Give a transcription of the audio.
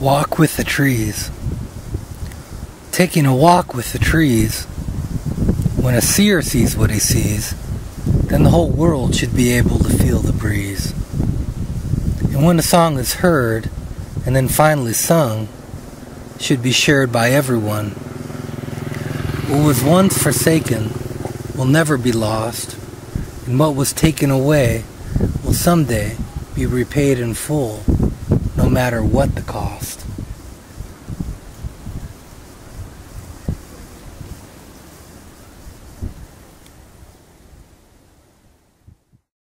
Walk with the trees. Taking a walk with the trees. When a seer sees what he sees, then the whole world should be able to feel the breeze. And when a song is heard, and then finally sung, should be shared by everyone. What was once forsaken will never be lost, and what was taken away will someday be repaid in full, no matter what the cost.